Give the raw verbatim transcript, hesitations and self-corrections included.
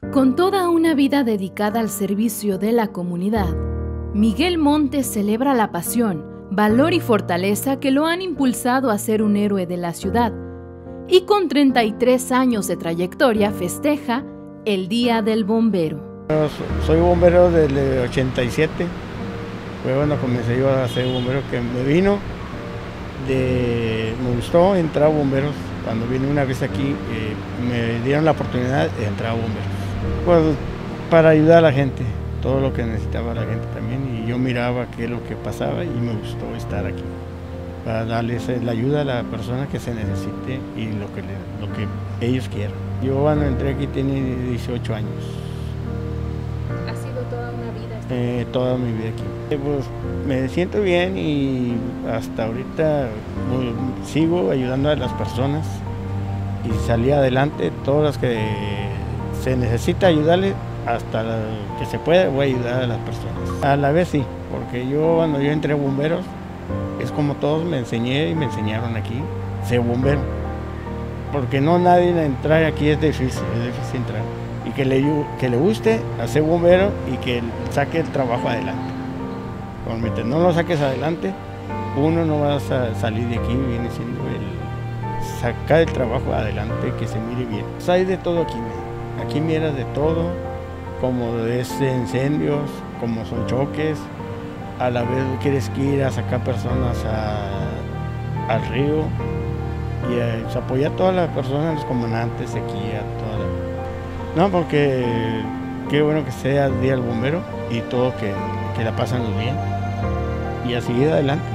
Con toda una vida dedicada al servicio de la comunidad, Miguel Montes celebra la pasión, valor y fortaleza que lo han impulsado a ser un héroe de la ciudad, y con treinta y tres años de trayectoria festeja el Día del Bombero. Soy bombero desde el ochenta y siete, fue cuando comencé yo a ser bombero, que me vino, de, me gustó entrar a bomberos. Cuando vine una vez aquí, eh, me dieron la oportunidad de entrar a bomberos. Pues para ayudar a la gente, todo lo que necesitaba la gente también, y yo miraba qué es lo que pasaba y me gustó estar aquí, para darles la ayuda a la persona que se necesite y lo que, le, lo que ellos quieran. Yo cuando entré aquí tenía dieciocho años. ¿Ha sido toda una vida? Eh, toda mi vida aquí. Eh, pues me siento bien y hasta ahorita pues, sigo ayudando a las personas y salí adelante. Todos los que se necesita ayudarles, hasta la, que se pueda, voy a ayudar a las personas. A la vez sí, porque yo cuando yo entré a bomberos, es como todos me enseñé y me enseñaron aquí, ser bombero. Porque no nadie entrar aquí es difícil, es difícil entrar. Y que le, que le guste hacer bombero y que saque el trabajo adelante. Porque mientras no lo saques adelante, uno no va a salir de aquí, viene siendo el sacar el trabajo adelante, que se mire bien. Pues hay de todo aquí, aquí miras de todo, como es incendios, como son choques, a la vez quieres que ir a sacar personas a, al río y a, pues, apoyar a todas las personas, los comandantes aquí, a todas las... No, porque qué bueno que sea el Día del Bombero y todo que, que la pasan bien y a seguir adelante.